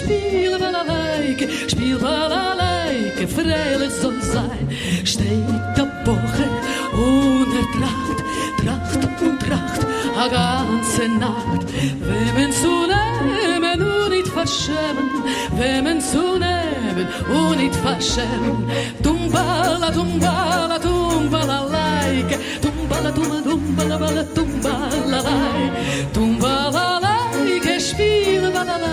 spiel balalaike, freilich soll sein. Steht der Woche und Tracht und Tracht, a ganze Nacht. Wem zu nehmen und nicht verschämen, wem zu nehmen und nicht verschämen. Tumbala, tumbala, tumbalalaike, tumbala, tumbala, tumbala, tumbalalaike, spiel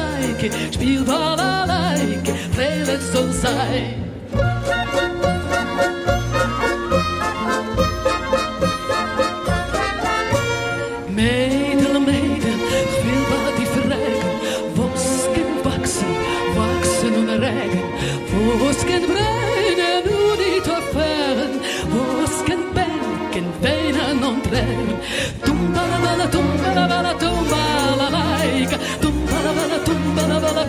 balalaike, freilich soll sein. Mädel, ich will bei die fragen, wo's kann wachsen und regen, wo's kann brennen und nicht erfahren, wo's kann bänken, weinen und tränen. Tumbalabala, tumbalabala, tumbalalaika, tumbalabala, tumbalabala,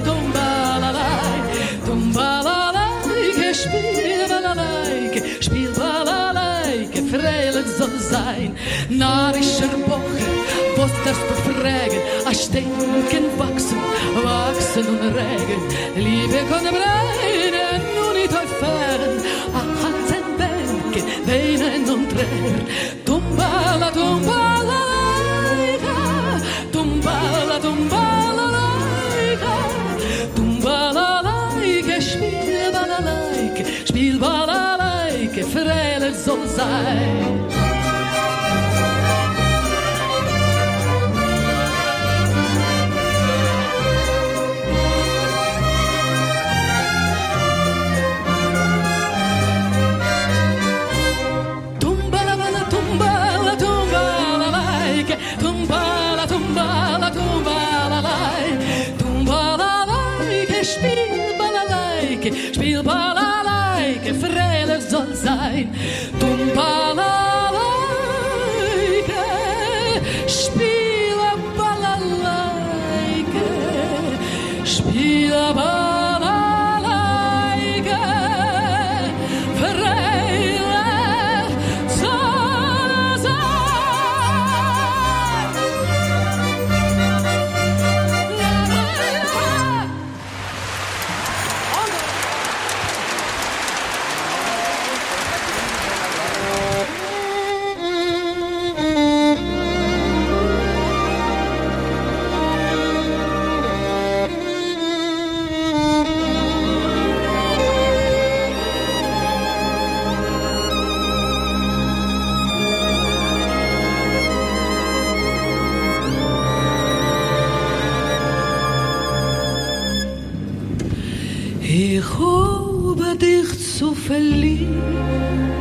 tumbalalaika, spiel balalaika, freilich soll sein. Narischer Woche, was darfst du fragen? A Stinken wachsen und regen. Liebe kann brennen und nicht erfahren. A Hansen Bänke, weinen und tränen. Tumbala, tumbalaika, tumbala, tumbalaika, tumbalaika, spiel balalaika, freilich soll sein. Spiel balalaike, freilich soll sein. Balalaike, spiel balalaike, spiel balalaike, freilich soll sein. Ich habe dich zu verlieben,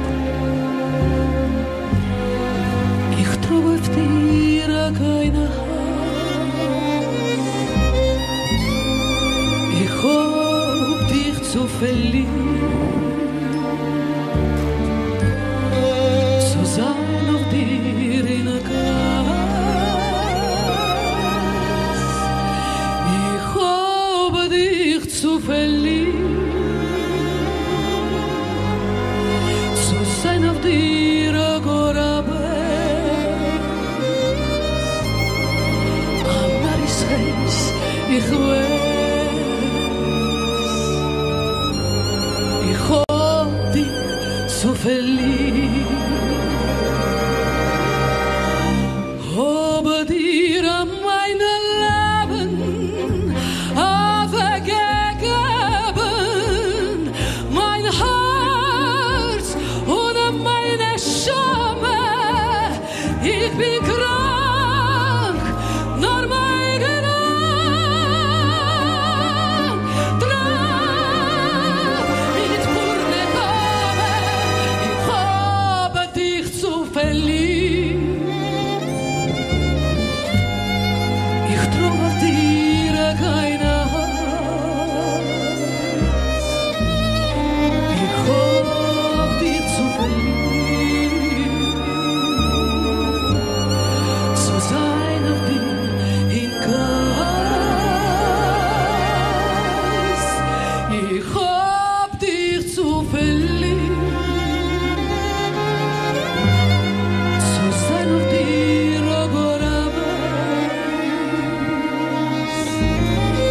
ich trau auf dir keine Hand. Ich hab dich zu verlieben, zu sein auf dir in der Geist. Ich habe dich zu verlieben, auf dir agora bem. Amar ist heiß, ich weiß. Ich hab dich so verliebt. Habe dir mein Leben aufgegeben, mein Herz und meine Schame. Ich bin krank, nur mein Gedanke dran. Mit pure Tome, ich habe dich zu verlieben. Ich trau auf dir keine Hand. Ich hab dich zu verlieben, zu sein auf dir in Geist. Ich hab dich zu verlieben, zu sein auf dir agora bem.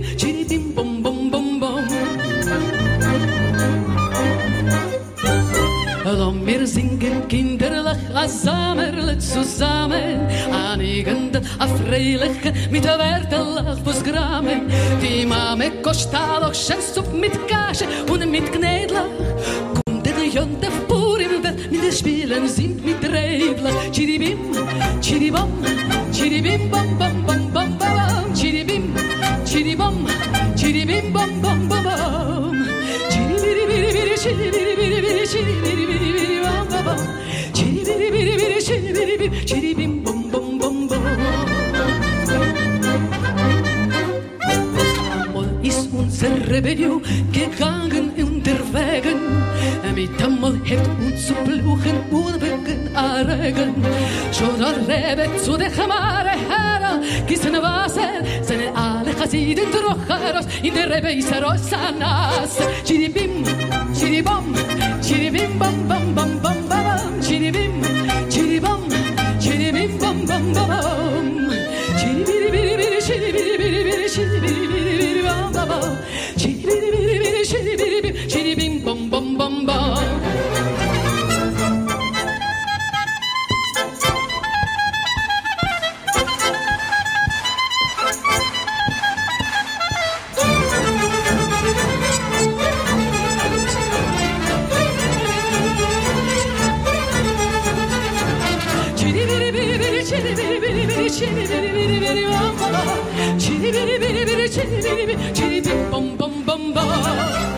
chiri bim bom bom bom bom. Lass mir singen kinderlich, zusammen, zusammen, einigend, freilich, mit der Wertelach, was gramen. Die Mame kostet doch Schärfsupp mit Kasche und mit Gnädlach. Kommt der Jonte vor im Welt, mit den Spielen sind mit Rädlach. Chiribim, chiribom, chiribim, bom, bom, bom, bom, bom, chiribim, chiribom, chiribim, bom, bom, bom, bom. Chiribiribiri, chiribiribiri, chiribiribiri, bom, bom, bom. Chiribiribiri, chiribiribiri, chiribim, bom, bom, bom, bom. Ist unsere Rebellion gegangen unterwegen. Mit einmal hebt uns zu Bluchen und Wegen erregen. Schon der Rebe zu der Chamare Herr, gießen Wasser, seine alle Chassiden trocharos, in der Rebe ist rosa nass. Chiribim, chiribom, chiribim, bam, bam, bam, bam, bam, chiribim, chiribom, chiribim, bam, bam, bam, bam. Chiribiribiribiri, chiribiribiribiri, chiribiribiribiri, bam, bam, bam. Chiribiribiribiri, chiribiribiri, chiribim, bam, bam, bam, bam. Chiribiribiribiri, bam, bam, bam. Chiribiribiribiri, chiribiribiri, chiribim, bam, bam, bam, bam.